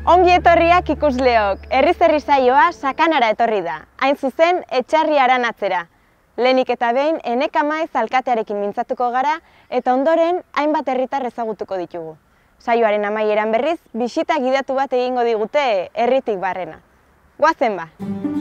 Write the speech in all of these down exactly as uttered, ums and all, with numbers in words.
Ongi etorriak ikusleok, herriz herri saioa sakanara etorri da, hain zuzen Etxarri Aranatzera. Lehenik eta behin Eneka Maiz alkatearekin mintzatuko gara eta ondoren hainbat herritar ezagutuko ditugu. Saioaren amaieran berriz, bisita gidatu bat egingo digute herritik barrena. Goazen ba!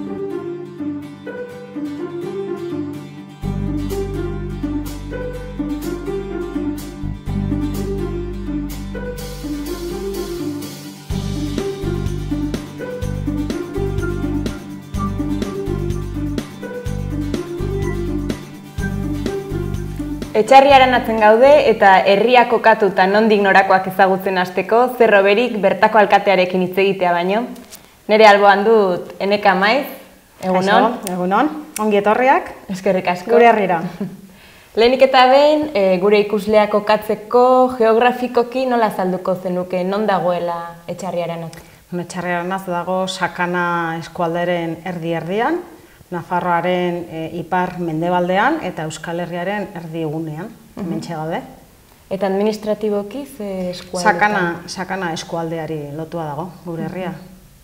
Etxarri Aranatzen gaude eta herria kokatu eta nondik norakoak ezagutzen hasteko zer hoberik bertako alkatearekin hitz egitea baino. Nere alboan dut Eneka Maiz, egunon. Egunon, ongi etorriak. Eskerrik asko. Gure herrira. Lehenik eta behin, gure ikuslea kokatzeko geografikoki nola azalduko zenuke, non dagoela Etxarri Aranatz? Etxarri Aranatz dago Sakana eskualderen erdi-erdian, Nafarroaren ipar mendebaldean eta Euskal Herriaren erdigunean, hementxe gaude. Eta administratiboki ze eskualdetan? Sakana, Sakana eskualdeari lotua dago, gure herria.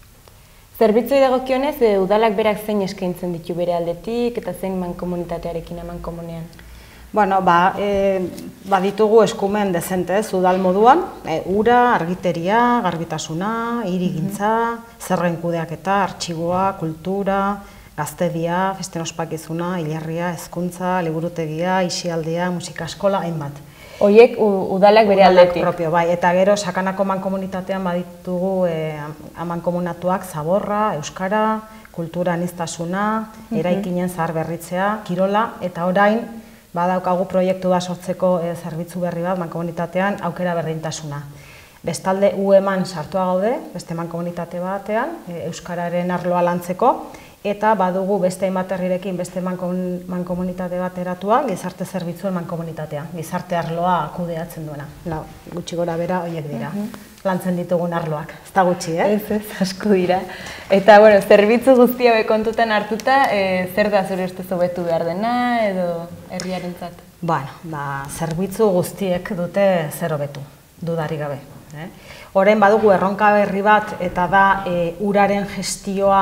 Zerbitzui dagokionez, udalak berak zein eskaintzen ditu bere aldetik eta zein mankomunitatearekin amankomunean? Bueno, ba, e, baditugu eskumen dezente, ez, udal moduan, e, ura, argiteria, garbitasuna, hirigintza, zerren kudeaketa, artxiboa, kultura, gaztedia, festen ospakizuna, hilerria, hezkuntza, liburutegia, isialdia, musika eskola, hainbat. Horiek udalak bere aldetik? Propio, bai, eta gero Sakanako mankomunitatean baditugu e, amankomunatuak Zaborra, Euskara, kultura aniztasuna, eraikinen zahar berritzea, kirola, eta orain badaukagu proiektu bat sortzeko e, zerbitzu berri bat mankomunitatean aukera berdintasuna. Bestalde U eman sartua gaude, beste mankomunitate batean, e, Euskararen arloa lantzeko, eta badugu beste hainbat herrirekin beste mankomunitate bat eratua, gizarte zerbitzuen mankomunitatea, gizarte arloa kudeatzen duena. La, gutxi gora bera horiek dira, lantzen ditugun arloak, ez da gutxi, eh? Ez, ez, asko dira. Eta, bueno, zerbitzu guztia kontutan hartuta, e, zer da zure ustez hobetu behar dena edo herriarentzat? Bueno, ba, zerbitzu guztiek dute zer hobetu, dudarik gabe. Eh? Orain badugu erronka berri bat eta da e, uraren gestioa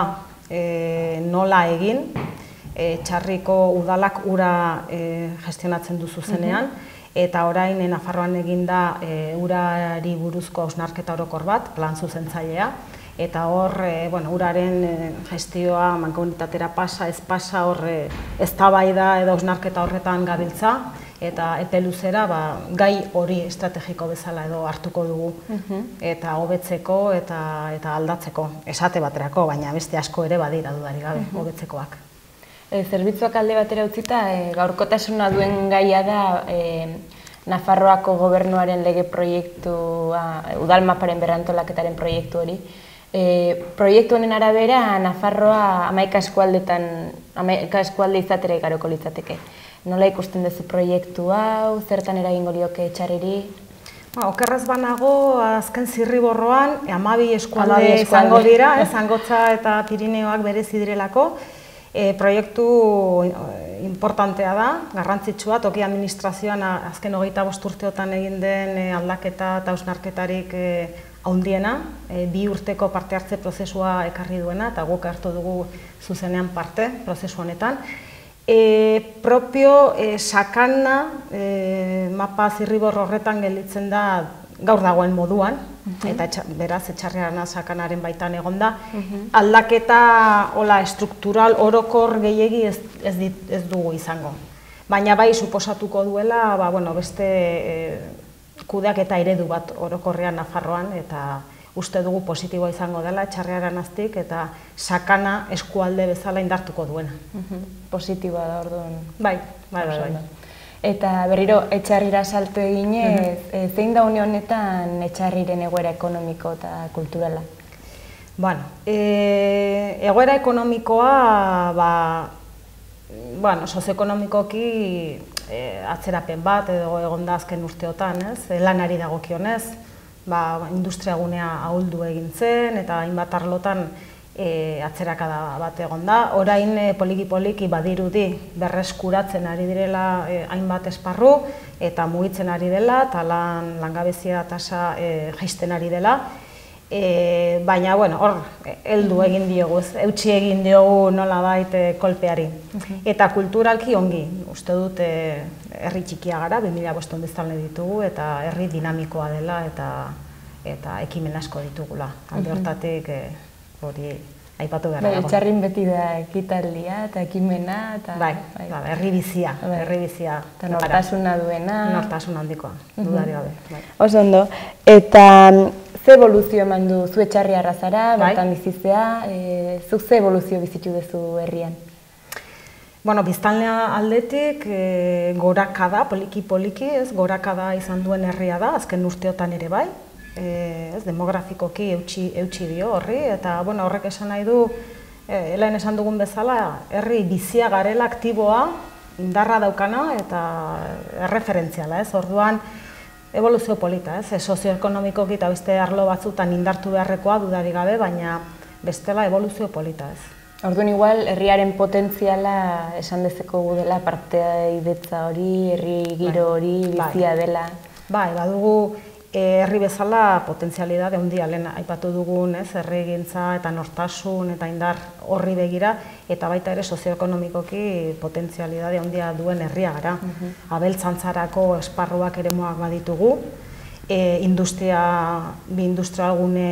E, nola egin, e, Txarriko udalak ura e, gestionatzen du zuzenean, eta orain e, Nafarroan eginda e, urari buruzko hausnarketa orokor bat, plan zuzentzailea, eta hor, e, bueno, uraren e, gestioa mankomunitatera pasa, ez pasa, hor e, eztabaida edo hausnarketa horretan gabiltza, eta epe luzera ba, gai hori estrategiko bezala edo hartuko dugu eta hobetzeko eta, eta aldatzeko, esate baterako, baina beste asko ere badira dudarik gabe, hobetzekoak. E, zerbitzuak alde batera utzita, e, gaurkotasuna duen gaia da e, Nafarroako gobernuaren lege proiektua, udal maparen berrantolaketaren proiektu hori. E, proiektu honen arabera, Nafarroa hamaika eskualdetan, hamaika eskualde izatera igaroko litzateke. Nola ikusten duzu proiektu hau, zertan eragingo lioke Etxarriri? Ba, okerrez banago, azken zirriborroan, hamabi eskualde izango dira, Zangotza eta Pirineoak berezi direlako. E, proiektu importantea da, garrantzitsua, toki administrazioan azken hogeita bost urteotan egin den e, aldaketa eta hausnarketarik e, handiena, e, bi urteko parte hartze prozesua ekarri duena, eta guk hartu dugu zuzenean parte prozesu honetan. E, propio e, Sakana e, mapa zirribor horretan gelditzen da gaur dagoen moduan, eta etxa, beraz Etxarri Aranatz Sakanaren baitan egon da. Aldaketa hola, estruktural orokor gehiegi ez, ez, dit, ez dugu izango. Baina bai suposatuko duela ba, bueno, beste e, kudeak eta eredu bat orokorrean Nafarroan, eta uste dugu positiboa izango dela Etxarri Aranaztik eta Sakana eskualde bezala indartuko duena. Positiboa da orduan. Bai, bai, bai, bai. Eta berriro Etxarrira salto eginez, zein da une honetan Etxarriren egoera ekonomiko eta kulturala? Bueno, e, egoera ekonomikoa, ba, bueno, sozioekonomikoki e, atzerapen bat edo egon da azken urteotan, ez? Lanari dagokionez, ba, industriagunea ahuldu egin zen eta hainbat arlotan e, atzerakada bat egon da. Orain e, poliki-poliki badirudi berreskuratzen ari direla e, hainbat esparru eta mugitzen ari dela eta lan, langabezia tasa e, jaisten ari dela. E, baina, bueno, hor, heldu egin diogu, eutsi egin diogu nola baita kolpeari. Eta kulturalki ongi, uste dut herri txikia gara, bi mila bostehun biztanle ditugu, eta herri dinamikoa dela, eta eta ekimen asko ditugula. Alde hortatik hori aipatu behar dago. Txarrin beti da ekitaldia eta ekimena, eta... Bai, herri bizia, herri bizia. Eta nortasuna duena... Nortasuna handikoa, dudari gabe. Oso ondo. Eta ze evoluzio eman du zu Etxarri arrazara, bertan bizizea, zuk ze evoluzio bizitu duzu herrian? Bueno, biztanlea aldetik gorakada, poliki-poliki, gorakada izan duen herria da, azken urteotan ere bai. Ez, demografikoki eutsi dio horri, eta horrek esan nahi du, helain esan dugun bezala, herri bizia garela, aktiboa, indarra daukana, eta erreferentziala, ez, orduan, evoluzio polita, ez, sozioekonomikoki eta beste arlo batzutan indartu beharrekoa dudari gabe, baina bestela evoluzio polita, ez. Orduan, igual, herriaren potentziala esan dezeko gu dela, parteidetza hori, herri giro hori, bizia dela. Bai, badugu, herri bezala potentzialidade handia lehen aipatu dugun, herrigintza eta nortasun eta indar horri begira, eta baita ere sozioekonomikoki potentzialidade handia duen herria gara. Abeltzantzarako esparruak eremuak baditugu, industria, bi industrialgune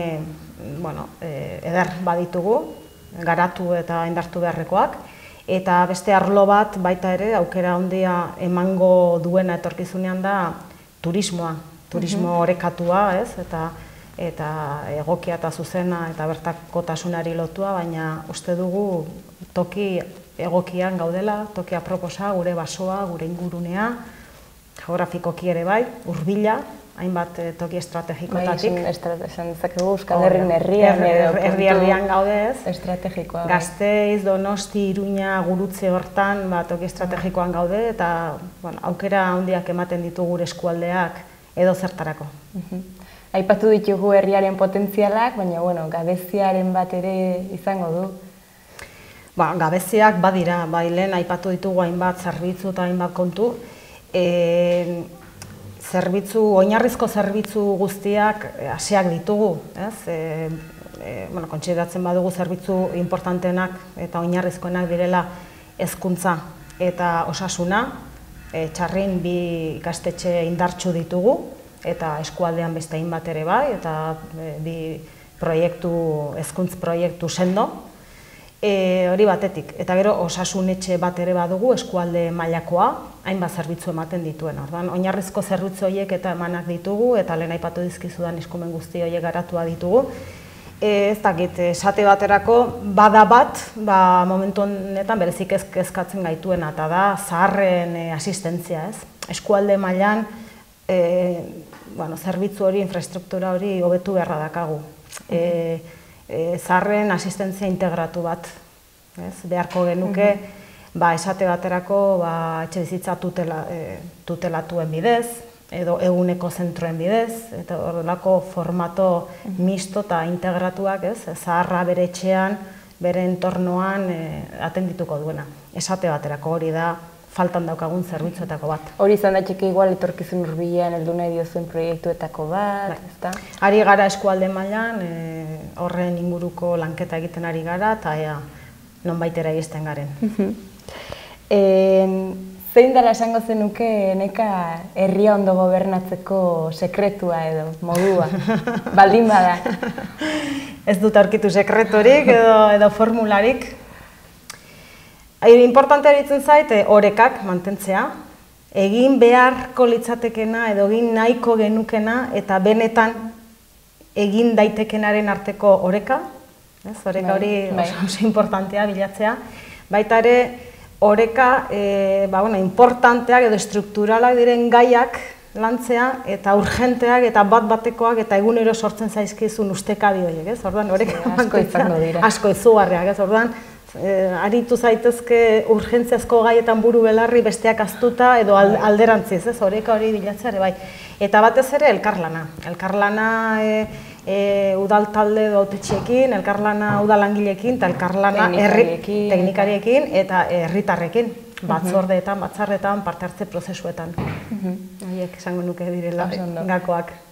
eder baditugu, garatu eta indartu beharrekoak, eta beste arlo bat baita ere aukera handia emango duena etorkizunean da turismoa. Turismo orekatua, ez, eta egokia eta zuzena eta bertakotasunari lotua, baina uste dugu toki egokian gaudela, toki aproposa, gure basoa, gure ingurunea, geografikoki ere bai, hurbila, hainbat toki estrategikotatik. Esan dezakegu Euskal Herrin herrian edo herri-herrian gaude, ez. Estrategikoa. Gasteiz, Donosti, Iruña, Gurutze hortan toki estrategikoan gaude, eta aukera handiak ematen ditu gure eskualdeak edo zertarako. Aipatu ditugu herriaren potentzialak, baina, bueno, gabeziaren bat ere izango du. Ba, gabeziak badira, bai lehen aipatu ditugu hainbat zerbitzu eta hainbat kontu. Zerbitzu, oinarrizko zerbitzu guztiak hasiak ditugu, ez? Bueno, kontsideratzen badugu zerbitzu importantenak eta oinarrizkoenak direla hezkuntza eta osasuna, Txarrin bi ikastetxe indartsu ditugu, eta eskualdean beste hainbat ere bai, eta bi proiektu, hezkuntz proiektu sendo, hori batetik. Eta gero osasun etxe bat ere badugu, eskualde mailakoa, hainbat zerbitzu ematen dituen. Orduan, oinarrizko zerbitzu horiek eta emanak ditugu, eta lehen aipatu dizkizudan eskumen guzti horiek garatua ditugu. Ez dakit, esate baterako, bada bat, momentu honetan berezik kezkatzen gaituena, eta da zaharren asistentzia, ez? Eskualde mailan, zerbitzu hori, infrastruktura hori hobetu beharra dakagu. Zaharren asistentzia integratu bat, beharko genuke, esate baterako etxe bizitza tutelatuen bidez, edo eguneko zentroen bidez, eta horrelako formato misto eta integratuak, ez, zaharra bere etxean, bere entornoan atendituko duena. Esate baterako hori da faltan daukagun zerbitzuetako bat. Hori izan daiteke igual etorkizun hurbilean heldu nahi diozuen proiektuetako bat, ezta? Ari gara eskualde mailan, horren inguruko lanketa egiten ari gara, eta ea nonbaitera iristen garen. Zein dela esango zenuke neka herria ondo gobernatzeko sekretua edo modua, baldin bada? Ez dut aurkitu sekreturik edo formularik. Importantea ditzen zait, orekak mantentzea, egin beharko litzatekena edo egin nahiko genukena eta benetan egin daitekenaren arteko oreka, oreka hori oso importantea bilatzea, baita ere oreka importanteak edo strukturalak diren gaiak lantzea eta urgenteak eta bat-batekoak eta egunero sortzen zaizkizun ustekabi horiek, ez? Orduan, oreka mantentzea asko izugarriak, ez? Orduan, aritu zaitezke urgentziazko gaietan buru belarri besteak aztuta edo alderantziz, ez? Oreka hori bilatzea ere bai. Eta batez ere elkarlana. Elkarlana udal talde edo hautetxeekin, elkarlana udalangileekin, eta elkarlana teknikariekin eta herritarrekin, batzordeetan, batzarretan, parte hartze prozesuetan. Haiek esango nuke direla gakoak.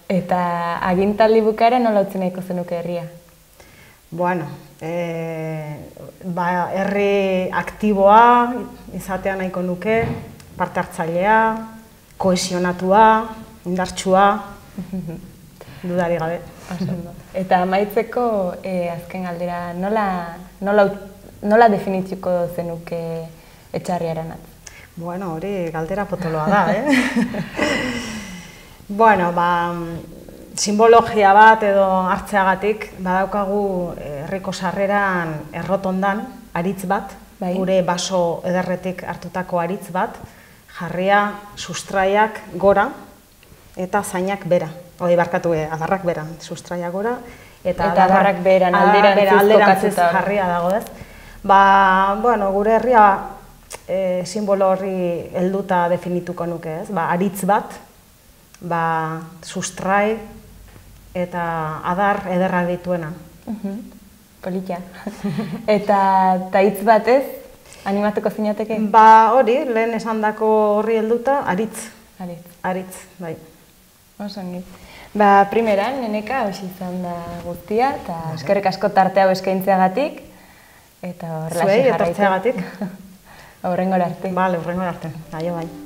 Eta agintaldi bukaera nola utzi nahiko zenuke herria? Bueno, e, ba, herri aktiboa izatea nahiko nuke, parte hartzailea, kohesionatua, indartsua, dudari gabe. Eta amaitzeko e, azken galdera, nola, nola, nola definituko zenuke Etxarri Aranatz? Bueno, hori galdera potoloa da, eh? Bueno, ba, simbologia bat edo hartzeagatik badaukagu herriko sarreran errotondan aritz bat, bai. Gure baso ederretik hartutako aritz bat, jarria sustraiak gora eta zainak bera. Hoi barkatu, eh, adarrak bera, sustraiak gora eta, eta adarrak beran alderantziz jarria dago, ez? Ba, bueno, gure herria e, simbolo horri helduta definituko nuke, ez? Ba, aritz bat, ba, sustrai eta adar ederrak dituena. Uh-huh. Politia. Eta hitz batez, animatuko zinateke? Ba, hori, lehen esandako horri helduta, aritz. Aritz. Aritz, bai. Osongi. Ba, primeran, Neneka, hoxe izan da guztia, eta eskerrik asko tarte hau eskaintzeagatik, eta horrela Zuei, etortzeagatik. Horrengora arte. Bale, horrengora arte. Aio, bai.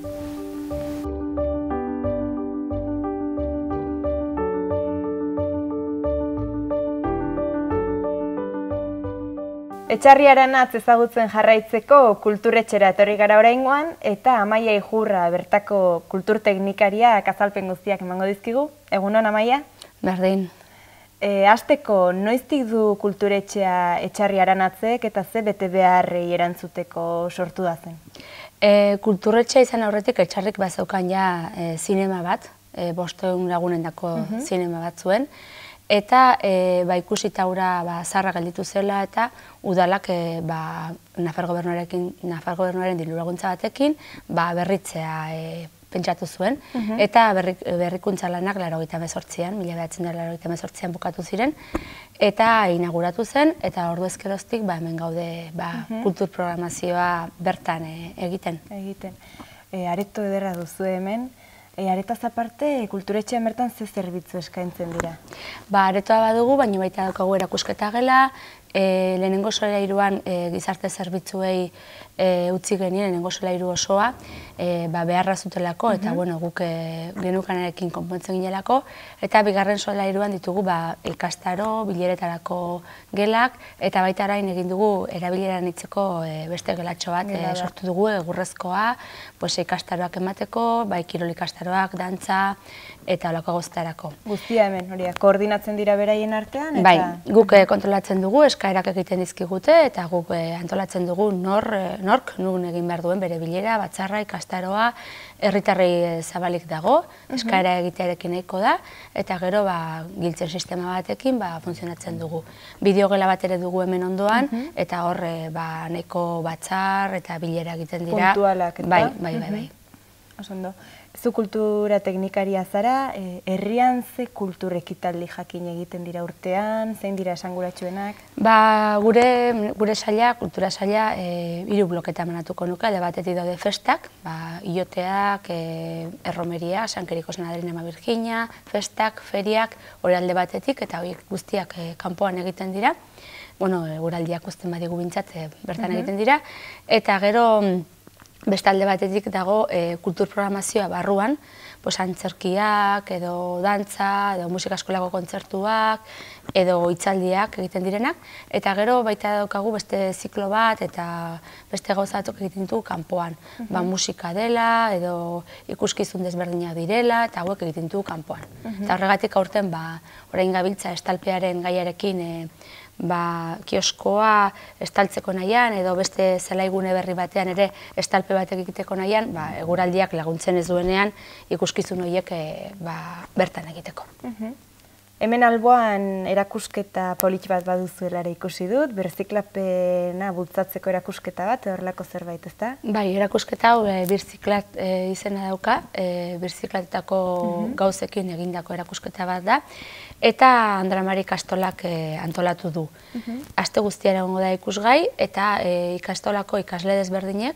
Etxarri Aranatz ezagutzen jarraitzeko kulturetxera etorri gara oraingoan eta Amaia Ijurra bertako kulturteknikariak azalpen guztiak emango dizkigu. Egunon, Amaia? Berdin. E, Hasteko, noiztik du kulturetxea Etxarri Aranatzek eta ze bete beharrei erantzuteko sortu da zen? E, kulturetxea izan aurretik Etxarrik bazeukan ja e, zinema bat, e, bosteun lagunendako uh-huh. zinema bat zuen. Eta e, ba, ikusita hura ba, zarra gelditu zela eta udalak e, ba, Nafar gobernuarekin, Nafar gobernuaren diru laguntza batekin ba, berritzea e, pentsatu zuen. Uh-huh. Eta berrik, berrikuntza lanak laurogeita hemezortzian, mila bederatziehun eta laurogeita hemezortzian bukatu ziren. Eta inauguratu zen, eta ordu ezkeroztik ba, hemen gaude ba, uh-huh. kultur programazioa bertan e, egiten. Egiten. E, areto ederra duzu hemen. E, aretaz aparte, kulturetxean bertan ze zerbitzu eskaintzen dira? Ba, aretoa badugu, baina baita daukagu erakusketa gela, e, lehenengo solairuan e, gizarte zerbitzuei e, utzi genien, lehenengo solairu osoa, e, ba, beharra zutelako, eta uh-huh. bueno, guk e, genukanarekin konpontzen ginelako, eta bigarren solairuan ditugu ba, ikastaro, bileretarako gelak, eta baita arain egin dugu erabileran itzeko e, beste gelatxo bat e, sortu dugu, egurrezkoa, pues, ikastaroak emateko, bai kirol ikastaroak, dantza, eta holako guztarako. Guztia hemen, hori, koordinatzen dira beraien artean? Eta... Bai, guk e, kontrolatzen dugu, eskaerak egiten dizkigute, eta guk e, antolatzen dugu nor, e, nork, nun egin behar duen bere bilera, batzarra, ikastaroa, herritarrei zabalik dago, eskaera egitearekin nahiko da, eta gero ba, giltzen sistema batekin ba, funtzionatzen dugu. Bideogela bat ere dugu hemen ondoan, uh-huh. eta hor e, ba, nahiko batzar eta bilera egiten dira. Puntualak, eta? Bai, bai, bai. bai. Osondo. Zu kultura teknikaria zara, eh, herrian ze kultur ekitaldi jakin egiten dira urtean, zein dira esanguratsuenak? Ba, gure, gure saila, kultura saila, e, hiru bloketa manatuko nuke, alde batetik daude festak, ba, ioteak, e, erromeria, Sankeriko Sanadrina Ama Virginia, festak, feriak, hori alde batetik, eta horiek guztiak e, kanpoan egiten dira. Bueno, e, guraldiak usten badigu bintzat, e, bertan uh-huh. egiten dira. Eta gero, beste alde batetik dago e, kultur programazioa barruan, pues, antzerkiak, edo dantza, edo musika eskolako kontzertuak, edo hitzaldiak egiten direnak, eta gero baita daukagu beste ziklo bat, eta beste gauza batzuk egiten ditugu kanpoan. Uh-huh. Ba, musika dela, edo ikuskizun desberdinak direla, eta hauek egiten ditugu kanpoan. Uh-huh. Eta horregatik aurten, ba, orain gabiltza estalpearen gaiarekin, e, ba, kioskoa estaltzeko nahian, edo beste zelaigune berri batean ere estalpe batek egiteko nahian, ba, eguraldiak laguntzen ez duenean ikuskizun horiek e, ba, bertan egiteko. Uh-huh. Hemen alboan erakusketa polit bat baduzuela ere ikusi dut, birziklapena bultzatzeko erakusketa bat, horrelako zerbait, ezta? Bai, erakusketa hau e, birziklat e, izena dauka, e, birziklatetako uh-huh. gauzekin egindako erakusketa bat da, eta Andra Mari ikastolak e, antolatu du. Uh-huh. Aste guztiara egongo da ikusgai, eta e, ikastolako ikasle desberdinek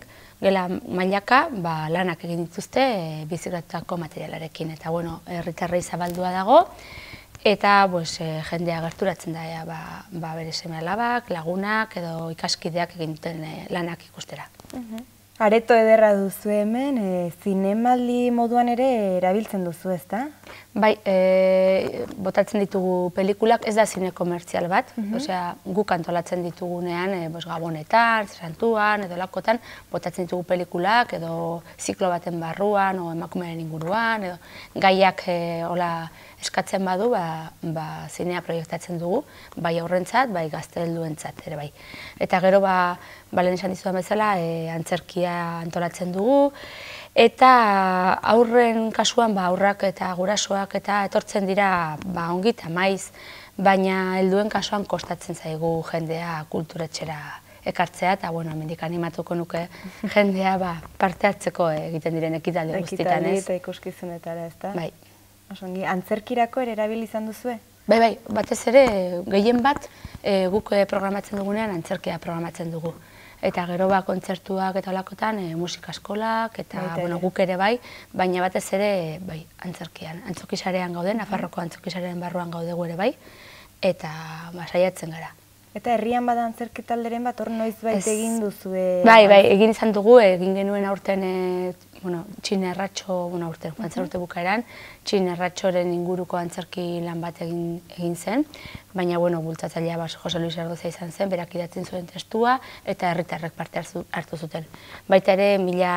gela mailaka ba, lanak egin dituzte e, bizikletako materialarekin. Eta, bueno, herritarrei zabaldua dago, eta pues, e, jendea gerturatzen da, ea, ba, ba, bere seme-alabak, lagunak edo ikaskideak egin duten e, lanak ikustera. Uh-huh. Areto ederra duzu hemen, e, zinemaldi moduan ere erabiltzen duzu, ezta? Bai, e, botatzen ditugu pelikulak, ez da zine komertzial bat, uh-huh. Osea, guk antolatzen ditugunean, e, bos, gabonetan, santuan, edo lakotan, botatzen ditugu pelikulak, edo ziklo baten barruan, o emakumearen inguruan, edo gaiak e, hola, eskatzen badu, ba, ba, zinea proiektatzen dugu, bai aurrentzat, bai gazte helduentzat ere bai. Eta gero, ba, balen esan dizudan bezala, e, antzerkia antolatzen dugu, eta aurren kasuan, ba, aurrak eta gurasoak eta etortzen dira ba, ongita maiz, baina helduen kasuan kostatzen zaigu jendea kulturetxera ekartzea, eta bueno, hemendik animatuko nuke jendea ba, parte hartzeko egiten diren ekitaldi guztietan, ez? Ekitaldi eta ikuskizunetara, ezta? Bai. Osongi, antzerkirako ere erabil izan duzue? Bai, bai, batez ere, gehien bat, e, guk programatzen dugunean antzerkia programatzen dugu. Eta gero ba, kontzertuak eta olakotan e, musika eskolak, eta Baita bueno, ere. guk ere bai, baina batez ere bai, antzerkian. Antzokisarean gaude, Nafarroko antzokisaren barruan gaude ere bai, eta ba, saiatzen gara. Eta herrian bada antzerketalderen bat, hor noiz bait egin duzue? Bai, bai, egin izan dugu, egin genuen aurten, e, bueno, Txine Erratxo, bueno, aurten, joan urte bukaeran, Txine Erratxoren inguruko antzerki lan bat egin, egin zen, baina, bueno, bultzatzailea ba, Jose Luis Ardozia izan zen, berak idatzen zuen testua, eta herritarrek parte hartu, hartu zuten. Baita ere, mila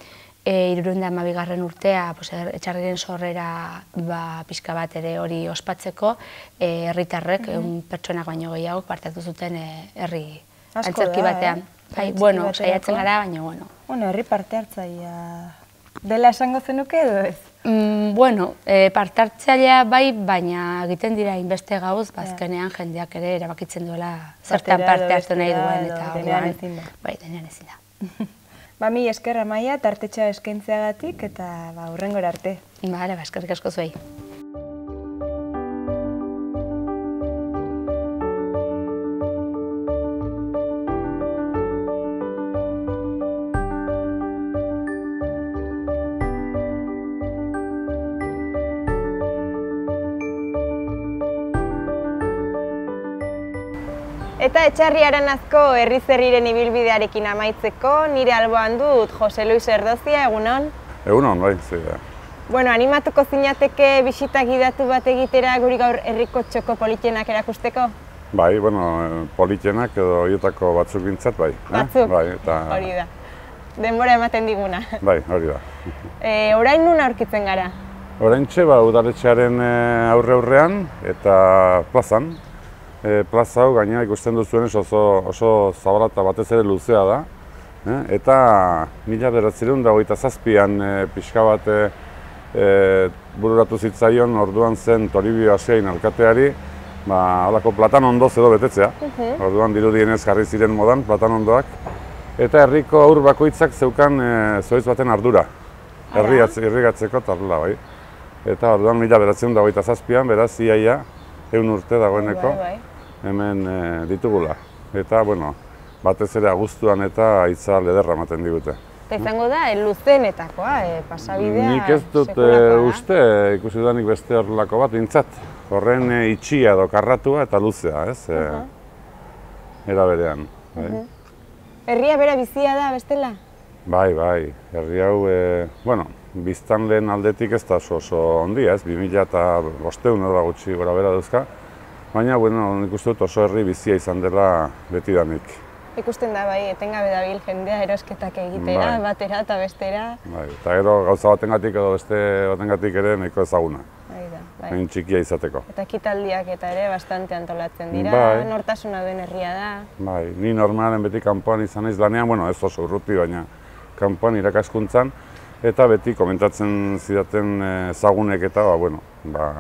e, hirurehun eta hamabigarren urtea, pues, etxarriren sorrera ba, pixka bat ere hori ospatzeko, e, herritarrek, mm-hmm. egun pertsonak baino gehiago parte hartu zuten e, herri Asko antzerki da, batean. Eh? Bai, bueno, saiatzen gara, baina, bueno. Bueno, herri parte hartzailea dela esango zenuke edo ez? Mm, bueno, e, parte hartzailea bai, baina egiten dira inbeste gauz, bazkenean jendeak ere erabakitzen duela zertan parte hartu nahi duen, eta denean ezin da. Bai, denean ezin da. Ba, mi esker Amaia, tartetxa eskaintzeagatik, eta ba, hurrengora arte. Bale, ba, eskerrik asko zuei. Eta etxarriaren azko herriz herriren ibilbidearekin amaitzeko, nire alboan dut Jose Luis Erdozia, egunon? Egunon, bai, zi da. Bueno, animatuko zinateke bisita gidatu bat egitera guri gaur herriko txoko politxenak erakusteko? Bai, bueno, politxenak edo horietako batzuk bintzat, bai. Batzuk, eh? Bai, eta... hori da. Denbora ematen diguna. Bai, hori da. E, orain nun aurkitzen gara? Oraintxe, ba, udaletxearen aurre-aurrean eta plazan. E, plaza hau gaina ikusten duzuenez oso, oso zabala eta batez ere luzea da. Eh? Eta mila bederatziehun eta hogeita zazpian e, pixka bat e, e, bururatu zitzaion orduan zen Toribio Asiain alkateari ba, halako platanon edo betetzea. Uh-huh. Orduan dirudienez jarri ziren modan platanondoak. Eta herriko aur bakoitzak zeukan e, zoiz baten ardura. Irrigatzeko eta horrela bai. Eta orduan mila bederatziehun eta hogeita zazpian, beraz, iaia, ehun urte dagoeneko. Bai, bai. Hemen e, ditugula. Eta, bueno, batez ere aguztuan eta hitza lederra ematen digute. Eta izango da, luzenetakoa, e, pasabidea Nik ez dut e, uste ikusi dudanik beste horrelako bat, intzat. Horren e, itxia edo karratua eta luzea, ez? E, uh-huh. Era berean. Bai. Uh-huh. Herria bera bizia da, bestela? Bai, bai. Herri hau, e, bueno, biztanleen aldetik ez da oso, oso ondia, ez? bi mila bostehun edo gutxi gora bera duzka. Baina, bueno, nik uste dut oso herri bizia izan dela betidanik. Ikusten da, bai, etengabe dabil jendea erosketak egitera, bai. Batera eta bestera. Bai, eta gero gauza batengatik edo beste batengatik ere nahiko ezaguna. Bai da, bai. Hain txikia izateko. Eta ekitaldiak eta ere bastante antolatzen dira, bai. Nortasuna duen herria da. Bai, ni normalen beti kanpoan izan naiz lanean, bueno, ez oso urruti, baina kanpoan irakaskuntzan. Eta beti komentatzen zidaten ezagunek eta, ba, bueno, ba,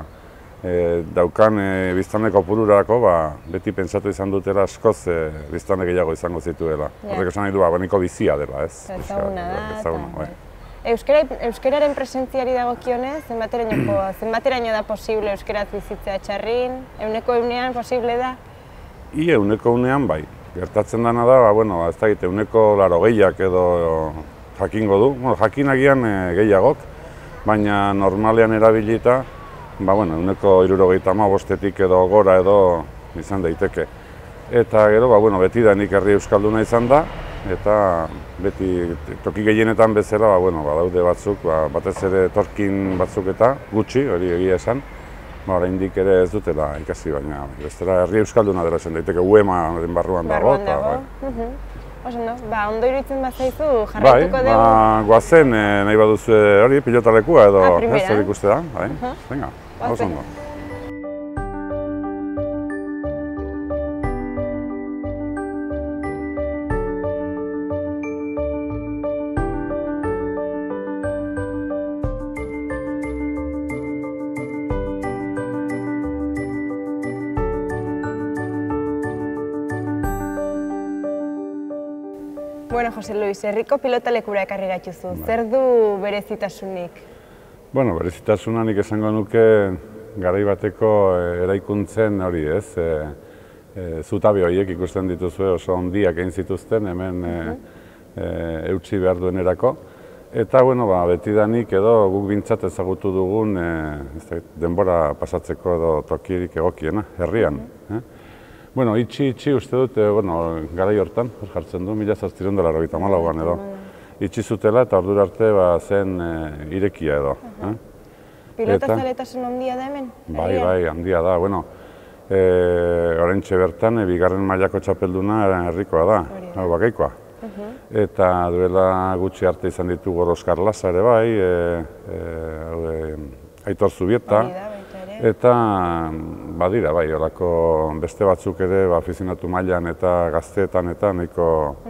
E, daukan e, biztanle kopururako, ba, beti pentsatu izan dutela askoz e, biztanle gehiago izango zituela. Yeah. Horrek esan nahi du, ba, nahiko bizia dela, ez? Ezaguna da, ezaguna, bai. Euskara, euskararen presentziari dagokionez, zenbateraino zenbateraino da posible euskaraz bizitzea etxarrin? Euneko eunean posible da? I euneko unean, bai. Gertatzen dana da, ba, bueno, ez da egite, euneko laro gehiak edo jakingo du. Bueno, jakinagian gehiagok, baina normalean erabilita, ba, bueno, uneko hirurogeita hamabostetik edo gora edo izan daiteke. Eta gero, ba, bueno, beti da nik herri euskalduna izan da, eta beti toki gehienetan bezala, ba, bueno, badaude batzuk, ba, batez ere etorkin batzuk eta gutxi, hori egia esan, ba, oraindik ere ez dutela ikasi, baina bestela herri euskalduna dela esan daiteke, U E M A-ren barruan dago. Barruan dago. Oso, no? Ba, ondo iruditzen bazaizu, jarraituko dugu? Bai, ba, goazen nahi baduzu hori, pilotalekua edo, ez, hori ikuste da, bai, venga, oso ondo. Bueno, Jose Luis, herriko pilotalekura ekarri gaituzu. Zer du berezitasunik? Bueno, berezitasuna nik esango nuke garai bateko eraikuntzen hori ez, zutabe horiek ikusten dituzue oso handiak egin zituzten hemen eutsi behar duenerako. Eta, bueno, betidanik edo guk bintzat ezagutu dugun denbora pasatzeko edo tokirik egokiena, herrian. Bueno, itxi, itxi uste dut, bueno, garai hortan, jartzen du, mila zazpiehun eta laurogeita hamalauan edo. Itxi zutela eta ordura arte zen irekia edo. Pilota zaletasun handia da hemen? Bai, bai, handia da. Bueno, oraintxe bertan, bigarren mailako txapelduna herrikoa da, hau bakaikoa. Eta duela gutxi arte izan ditugu Oskar Laza ere bai, Aitor Zubieta. Eta badira, bai, horako beste batzuk ere afizionatu mailan eta gazteetan eta nahiko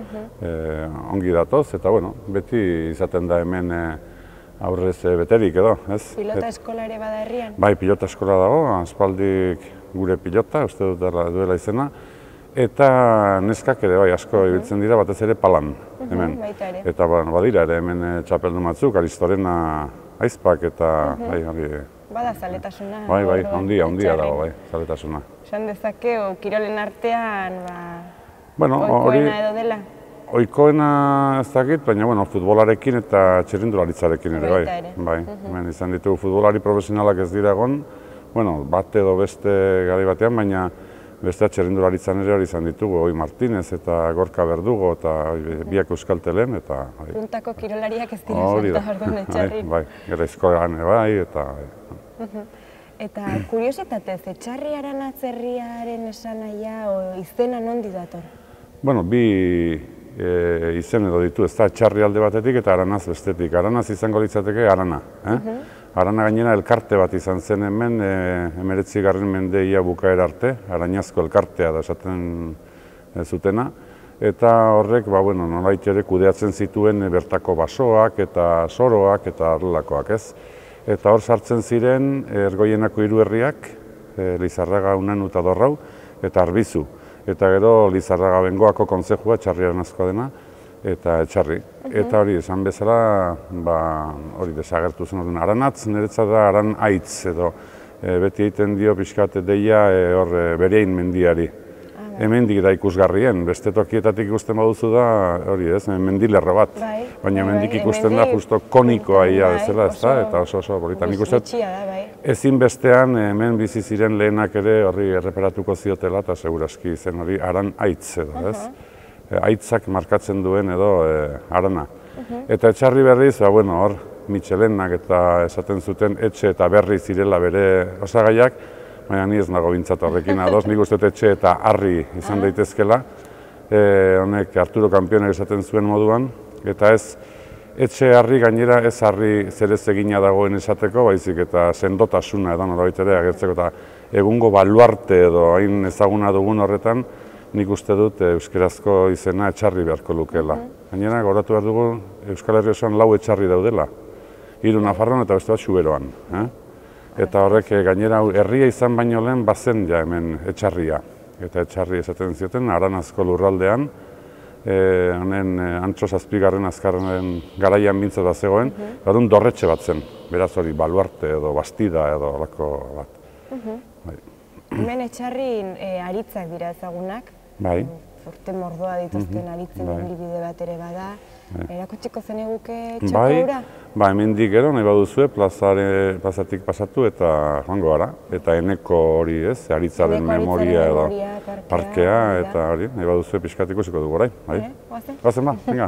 ongi datoz. Eta, bueno, beti izaten da hemen aurrez beterik edo, ez? Pilota eskola ere bada herrian? Bai, pilota eskola dago, aspaldik gure pilota, uste dut duela izena. Eta neskak ere, bai, asko ibiltzen dira, batez ere palan, hemen. Eta badira ere hemen txapeldun batzuk, Aristorena Aizpak eta, bai, hori... Bada zaletasuna. Bai, bai, handia, handia dago, bai, zaletasuna. Esan dezakeo, kirolen artean, ba, oikoena edo dela? Oikoena ez dakit, baina, bueno, futbolarekin eta txirrindularitzarekin ere, bai. Bai, hemen izan ditugu futbolari profesionalak ez dira egon, bueno, bat edo beste gari batean, baina beste txirrindularitzan ere hori izan ditugu, Oi Martinez eta Gorka Berdugo eta biak Euskaltelen, eta... Puntako kirolariak ez dira salta orduan Etxarrin. Bai, Geraizkoan bai, eta... Eta kuriositatez, Etxarri Aranatz herriaren esanahia o izena nondi dator? Bueno, bi izen edo ditu, ez da Etxarri alde batetik eta Aranatz bestetik. Aranatz izango litzateke Arana. Arana gainera elkarte bat izan zen hemen, hemeretzigarren mendeia bukaera arte, Arañazko elkartea da esaten zutena. Eta horrek, bueno, nolait ere kudeatzen zituen bertako basoak eta soroak eta horrelakoak, ez? Eta hor sartzen ziren Ergoienako hiru herriak, Lizarraga, Unanu eta Dorrau, eta Arbizu. Eta gero Lizarraga Bengoako kontzejua, Etxarri Aranazkoa dena, eta Etxarri. Eta hori, esan bezala, hori desagertu zen orduan. Aranatz niretzat da Aran Aitz, edo beti egiten dio pixkat deia hor Berein mendiari. Hemendik da ikusgarrien, beste tokietatik ikusten baduzu da, hori ez, mendilerro bat. Baina hemendik ikusten da justo konikoa ia bezala, ez da, eta oso oso bolitan ikusten. Ezin bestean hemen bizi ziren lehenak ere horri erreparatuko ziotela, eta seguraski zen hori Aran Aitz edo, ez? Aitzak markatzen duen edo Arana. Eta Etxarri berriz, bueno, hor, Michelenak eta esaten zuten etxe eta berri zirela bere osagaiak, baina ni ez nago bintzat horrekin adoz, nik uste etxe eta harri izan daitezkela, honek Arturo Kampionek esaten zuen moduan, eta ez etxe harri gainera ez harri zerez egina dagoen esateko, baizik eta sendotasuna edo norabait ere agertzeko, eta egungo baluarte edo hain ezaguna dugun horretan, nik uste dut euskerazko izena Etxarri beharko lukela. Gainera, gauratu behar dugu Euskal Herri osoan lau Etxarri daudela, hiru Nafarroan eta beste bat Xuberoan. Eta horrek gainera herria izan baino lehen bazen ja hemen Etxarria. Eta Etxarri esaten zioten Aranazko lurraldean, honen Antxo zazpigarren azkarren garaian bintzat bat zegoen, badun dorretxe bat zen, beraz hori baluarte edo bastida edo horako bat. Hemen Etxarrin aritzak dira ezagunak, urte mordoa dituzten aritzen ibilbide bat ere bada. Erakutsiko zeneguke txoko Bai, hura? ba, hemendik gero nahi baduzue plazare- plazatik pasatu eta joango gara. Eta Eneko hori ez, Aritzaren Eneko Aritzaren memoria edo memoria, parkea, parkea hori da. eta hori, nahi baduzue pixkat ikusiko dugu orain. Bai. Eh, goazen? Goazen ba, venga.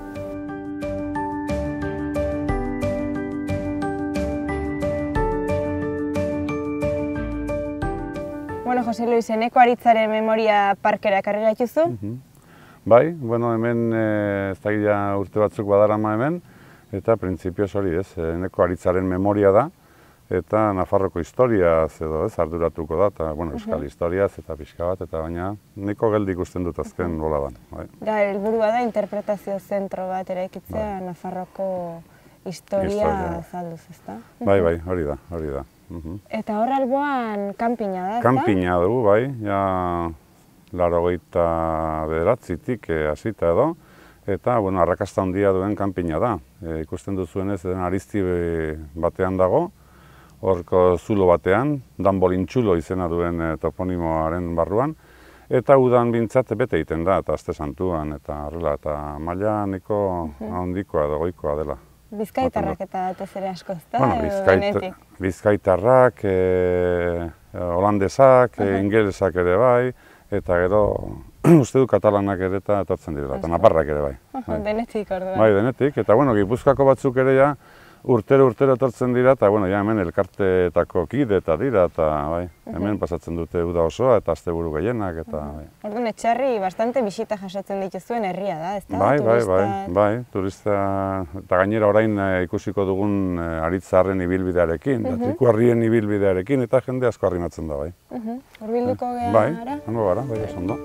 Bueno, Jose Luis, Eneko Aritzaren memoria parkera ekarri gaituzu? Bai, bueno, hemen eh, ez dakit ja urte batzuk badarama hemen, eta printzipioz hori ez, Eneko Aritzaren memoria da, eta Nafarroko historiaz edo ez, arduratuko da, eta bueno, euskal historiaz eta pixka bat, eta baina nahiko geldi ikusten dut azken boladan. Bai. Da, helburua da interpretazio zentro bat eraikitzea Nafarroko historia azalduz, ezta? Bai, bai, hori da, hori da. Mhm. Eta hor alboan kanpina da, ezta? Kanpina dugu, bai, ja laurogeita bederatzitik hasita edo, eta bueno, arrakasta handia duen kanpina da. E, ikusten duzuenez, den Aristibe batean dago, horko zulo batean, Danbolintxulo izena duen e, toponimoaren barruan, eta udan bintzat bete egiten da, eta aste santuan, eta horrela, eta maila nahiko handikoa edo goikoa dela. Bizkaitarrak eta datez ere asko, ezta? Bueno, edo bizkait, denetik? bizkaitarrak, e, holandesak, e, ingelesak ere bai, eta gero uste du katalanak ere eta etortzen direla, eta naparrak ere bai. Aha, denetik orduan. Bai, denetik, eta bueno, Gipuzkoako batzuk ere ja urtero urtero etortzen dira, eta bueno, ja hemen elkarteetako kide eta dira, eta bai, hemen pasatzen dute uda osoa eta asteburu gehienak, eta bai. Orduan, Etxarri bastante bisita jasatzen dituzuen herria da, ezta? Bai, bai, bai, Turistak- bai, turista, eta gainera orain eh, ikusiko dugun eh, Aritzarren ibilbidearekin, da Trikuarrien ibilbidearekin, eta jende asko arrimatzen da, bai. Mhm. Hurbilduko gea Bai, gara? hango gara, bai, oso ondo.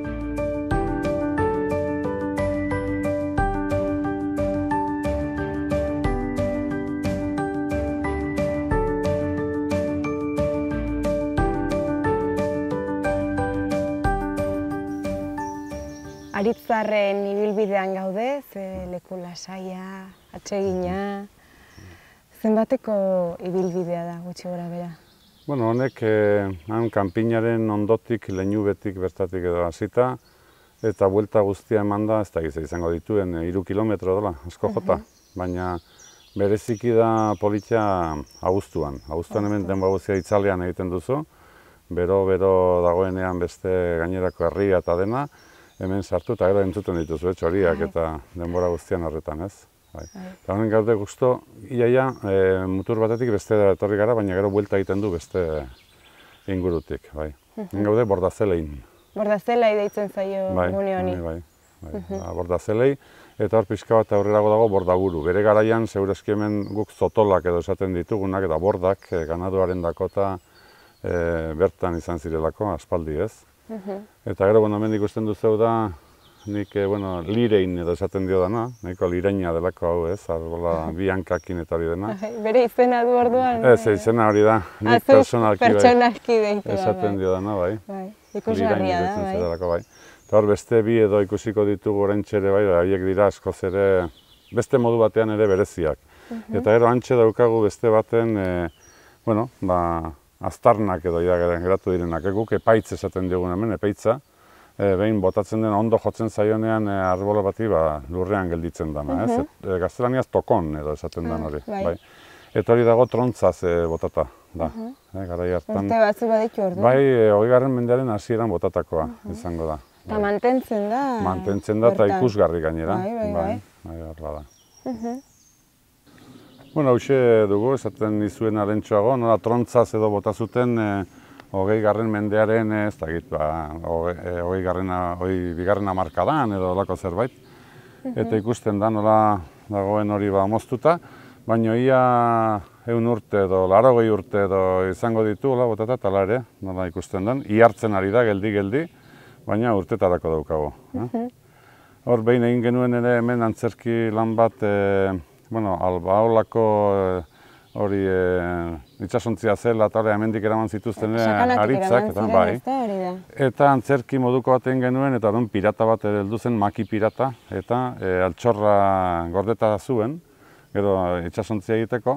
Aritzarren ibilbidean gaude, ze leku lasaia, atsegina, zenbateko ibilbidea da gutxi gora bera? Bueno, honek eh, han kanpinaren ondotik, Leñubetik bertatik edo hasita, eta buelta guztia eman da, ez da gize izango dituen, eh, hiru kilometro dola, asko jota. Baina bereziki da politia abuztuan. Abuztuan hemen denbora guztia itzalean egiten duzu, bero-bero dagoenean beste gainerako herria eta dena, hemen sartu eta gero entzuten dituzu, txoriak eta denbora guztian horretan, ez? Bai. Eta honen gaude guztu, iaia e, mutur batetik beste etorri gara, baina gero buelta egiten du beste ingurutik, bai. Hemen gaude Bordazelein. Bordazelai deitzen zaio Bai, gune honi. bai, bai, bai. Ba, Bordazelei, eta hor pixka bat aurrerago dago Bordaburu. Bere garaian, segurazki hemen guk zotolak edo esaten ditugunak, eta bordak, e, ganaduaren dakota e, bertan izan zirelako, aspaldi ez. Eta gero, bueno, hemen ikusten duzeu da, nik, eh, bueno, lirein edo esaten dio dana, nahiko lireina delako hau ez, arbola bi hankakin eta hori dena. Bere izena du orduan? Ez, izena hori da, nik Azu personalki bai, pertsonalki deitu da. esaten dio dana, bai. Bai, ikusgarria Lirain da, deitzen bai. zaidelako, bai. Eta hor beste bi edo ikusiko ditugu oraintxe ere bai, da, horiek dira askoz ere, beste modu batean ere bereziak. Eta gero antxe daukagu beste baten, e, bueno, ba, aztarnak edo ja, geratu direnak, guk epaitz esaten diogun hemen, epaitza, e, behin botatzen den ondo jotzen zaionean e, arbola bati ba, lurrean gelditzen dana, ez? E, gaztelaniaz tokon edo esaten den hori. bai. Bai. Eta hori dago trontzaz e, botata da, e, garai hartan. Urte batzu baditu orduan. Bai, e, hogeigarren mendearen hasieran botatakoa izango da. Eta mantentzen da. Mantentzen da eta bertan. ikusgarri gainera. Bai, bai, bai. Bai, horrela da. Bueno, hauxe dugu, esaten nizuen arentxoago, nola trontzaz edo bota zuten e, hogei garren mendearen, ez dakit, ba, hogei, e, hogei garrena, hogei bigarren hamarkadan edo olako zerbait. Eta ikusten da nola dagoen hori ba moztuta, baina ia ehun urte edo laurogei urte edo izango ditu, hola botata, tala ere, nola ikusten den. Ihartzen ari da, geldi-geldi, baina urtetarako daukago. Eh? Hor behin egin genuen ere hemen antzerki lan bat, e, bueno, albaolako e, hori e, itsasontzia zela eta hori hemendik eraman zituzten ere aritzak, eta bai. Eta antzerki moduko bat egin genuen, eta orduan pirata bat ere heldu zen, maki pirata, eta e, altxorra gordeta zuen, gero itsasontzia egiteko,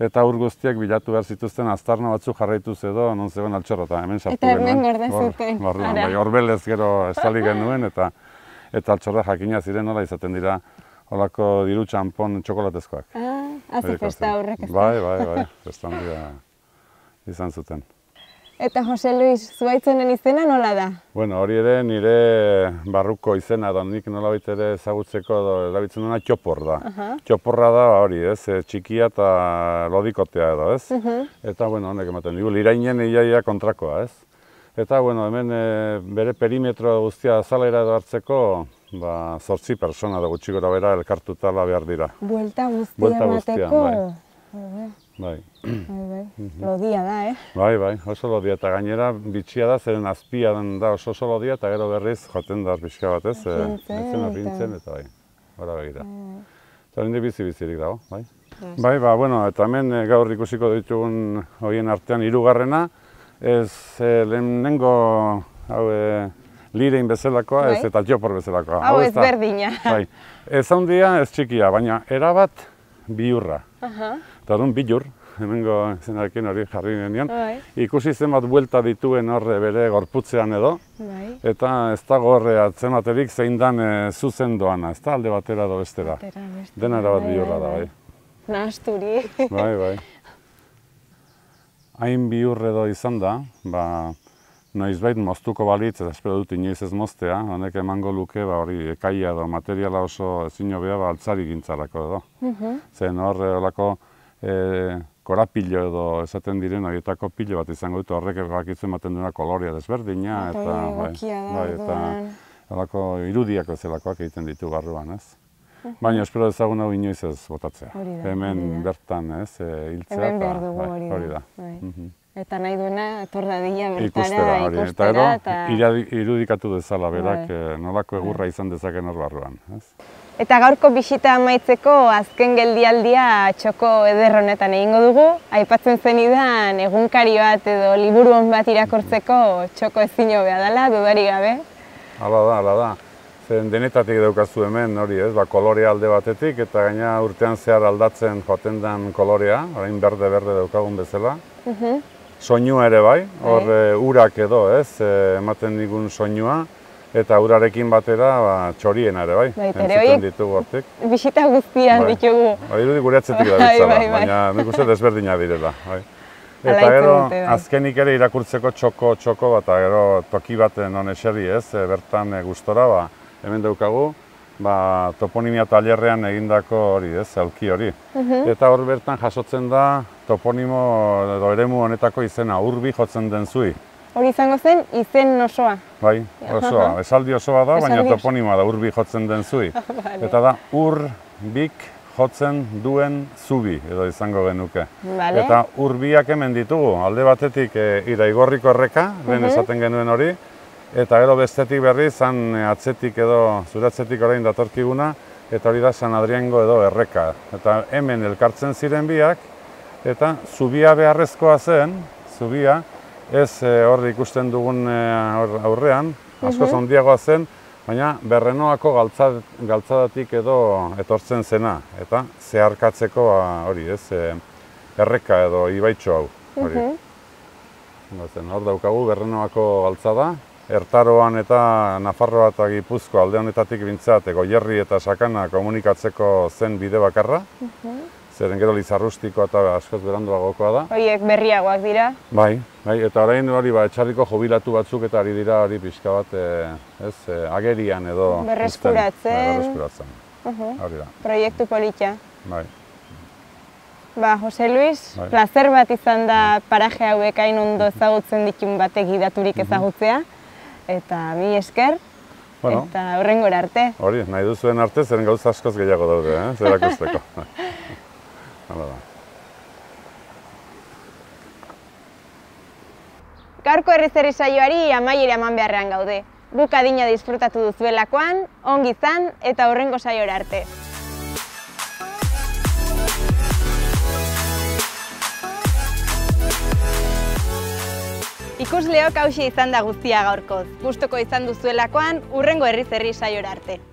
eta ur guztiak bilatu behar zituzten aztarna batzuk jarraituz edo, non zegoen altxorra, eta hemen sartu Eta genuen. hemen gorde zuten. Bai, horbelez gero estali genuen, eta eta altxorra jakina ziren nola izaten dira holako diru txanpon txokolatezkoak. Ah, hazi festa horrek ez da. Bai, bai, bai, festan dira izan zuten. Eta Jose Luis, zuaitzonen izena nola da? Bueno, hori ere nire barruko izena da, nik nolabait ere ezagutzeko edo erabiltzen duena txopor da. Txoporra da hori, ez, txikia eta lodikotea edo, ez? Eta, bueno, honek ematen digu, lirainen iaia kontrakoa, ez? Eta, bueno, hemen bere perimetro guztia azalera edo hartzeko, ba, zortzi persona da gutxi gora bera elkartuta behar dira. Buelta guztia emateko? Bai. Bai, bai. Lodia da, eh? Bai, bai, oso lodia, eta gainera bitxia da, zeren azpia da oso oso lodia, eta gero berriz joten da pixka bat, ez? Apintzen, apintzen, eta bai, gora begira. Eta hori bizi-bizirik dago, bai. Bai, ba, bueno, eta hemen gaur ikusiko ditugun horien artean hirugarrena, ez lehenengo, hau, lirein bezalakoa, ez eta txopor bezalakoa. Hau ez berdina. Bai, ez handia, ez txikia, baina erabat bihurra. Eta orduan bilur, hemengo zenarekin hori jarri genion, ikusi zenbat buelta dituen horre bere gorputzean edo, eta ez dago horre atzematerik zein dan zuzen doana, ez da alde batera edo bestera. Dena erabat bihurra da, bai. Nahasturi. Bai, bai. Hain bihur edo izan da, ba, noizbait moztuko balitz, eta espero dut inoiz ez moztea, honek emango luke, ba, hori ekaia edo materiala oso ezin hobea, ba, altzari gintzarako edo. Zen hor, horrelako korapilo edo esaten diren horietako pilo bat izango dut, horrek bakitzen ematen duena kolorea desberdina, eta horrelako irudiak bezalakoak egiten ditu barruan, ez? Baina espero ezagun hau inoiz ez botatzea. Hemen bertan, ez, hiltzea. Hemen behar dugu hori da. Eta nahi duena, etor dadila bertara ikustera, eta... irudikatu dezala berak nolako egurra izan dezaken hor barruan. Eta gaurko bisita amaitzeko azken geldialdia txoko eder honetan egingo dugu. Aipatzen zenidan egunkari bat edo liburu on bat irakurtzeko txoko ezin hobea dela, dudarik gabe. Hala da, hala da. Zen denetatik daukazu hemen hori ez, ba, kolorea alde batetik, eta gaina urtean zehar aldatzen joaten den kolorea, orain berde-berde daukagun bezala. Soinua ere bai, hor urak edo ez, ematen digun soinua, eta urarekin batera txoriena ere bai, entzuten ditugu hortik. Bisita guztian ditugu. Irudi gure atzetik da bitzala, baina nik uste desberdina direla. Eta gero, azkenik ere irakurtzeko txoko-txoko bat, eta gero toki baten non eserri ez, bertan gustora, hemen daukagu, toponimia tailerrean egindako hori ez, aulki hori. Eta hor bertan jasotzen da toponimo edo eremu honetako izena, urbi jotzen den zui. Hori izango zen izen osoa. Bai, osoa. Esaldi osoa da, baina toponimoa da urbi jotzen den zui. Eta da urbik jotzen duen zubi edo izango genuke. Eta urbiak hemen ditugu, alde batetik Iraigorriko erreka, lehen esaten genuen hori, eta gero bestetik berri, zan atzetik edo zuratzetik orain datorkiguna, eta hori da San Adriango edo erreka. Eta hemen elkartzen ziren biak, eta zubia beharrezkoa zen, zubia, ez hor ikusten dugun aurrean, askoz handiagoa zen, baina Berrenoako galtzadatik edo etortzen zena, eta zeharkatzeko hori ez, erreka edo ibaitxo hau. Hor daukagu Berrenoako galtzada, Ertaroan eta Nafarroa eta Gipuzko alde honetatik bintzat, Goierri eta Sakana komunikatzeko zen bide bakarra. Zeren gero Lizarrustiko eta askoz beranduagokoa da. Horiek berriagoak dira. Bai, eta orain hori etxarriko jubilatu batzuk eta ari dira hori pixka bat, ez, agerian edo... Berreskuratzen. Hori da. Proiektu polita. Bai. Ba, Jose Luis, placer bat izan da paraje hauek hain ondo ezagutzen ditun batek gidaturik ezagutzea. Eta mi esker, eta horrengora arte. Hori, nahi duzuen arte, zeren gauza askoz gehiago daude, zerak usteko. Gaurko herriz herri saioari amaiera eman beharrean gaude. Guk adina disfrutatu duzuelakoan, ongi izan eta horrengo saiora arte. Ikusleok hauxe izan da guztia gaurkoz. Gustuko izan duzuelakoan, hurrengo herriz herri saiora arte.